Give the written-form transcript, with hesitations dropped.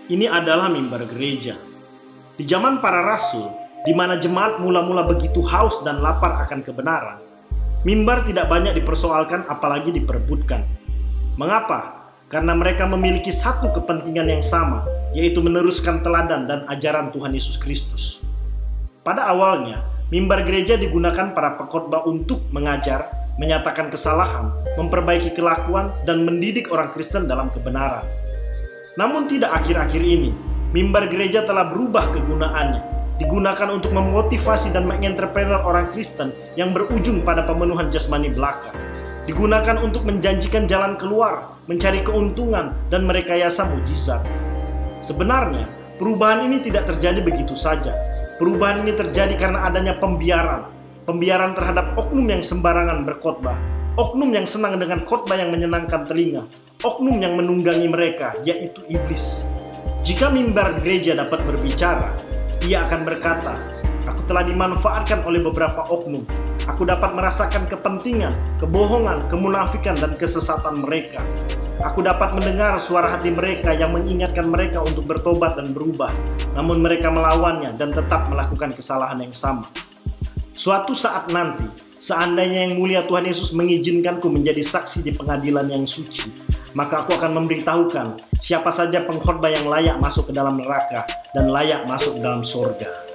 Ini adalah mimbar gereja. Di zaman para rasul, di mana jemaat mula-mula begitu haus dan lapar akan kebenaran, mimbar tidak banyak dipersoalkan apalagi diperebutkan. Mengapa? Karena mereka memiliki satu kepentingan yang sama, yaitu meneruskan teladan dan ajaran Tuhan Yesus Kristus. Pada awalnya, mimbar gereja digunakan para pengkhotbah untuk mengajar, menyatakan kesalahan, memperbaiki kelakuan, dan mendidik orang Kristen dalam kebenaran. Namun tidak akhir-akhir ini, mimbar gereja telah berubah kegunaannya, digunakan untuk memotivasi dan mengentrepreneur orang Kristen yang berujung pada pemenuhan jasmani belaka. Digunakan untuk menjanjikan jalan keluar, mencari keuntungan, dan merekayasa mujizat. Sebenarnya, perubahan ini tidak terjadi begitu saja. Perubahan ini terjadi karena adanya pembiaran terhadap oknum yang sembarangan berkhotbah, oknum yang senang dengan khotbah yang menyenangkan telinga, oknum yang menunggangi mereka, yaitu iblis. Jika mimbar gereja dapat berbicara, ia akan berkata, "Aku telah dimanfaatkan oleh beberapa oknum. Aku dapat merasakan kepentingan, kebohongan, kemunafikan, dan kesesatan mereka. Aku dapat mendengar suara hati mereka yang mengingatkan mereka untuk bertobat dan berubah, namun mereka melawannya dan tetap melakukan kesalahan yang sama. Suatu saat nanti, seandainya yang mulia Tuhan Yesus mengizinkanku menjadi saksi di pengadilan yang suci, maka aku akan memberitahukan siapa saja pengkhotbah yang layak masuk ke dalam neraka dan layak masuk ke dalam surga."